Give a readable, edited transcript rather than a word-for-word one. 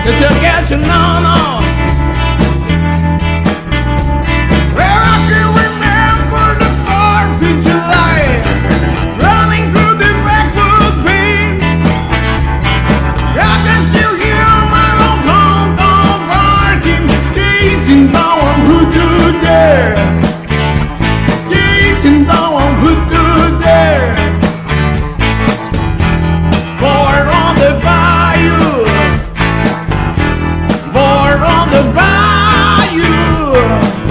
'cause you'll get you no, no. Well, I can remember the 4th of July, running through the backwood green. I can still hear my old hometown barking, gazing down on Voodoo there, gazing down on Voodoo there. Born on the bayou, born on the bayou.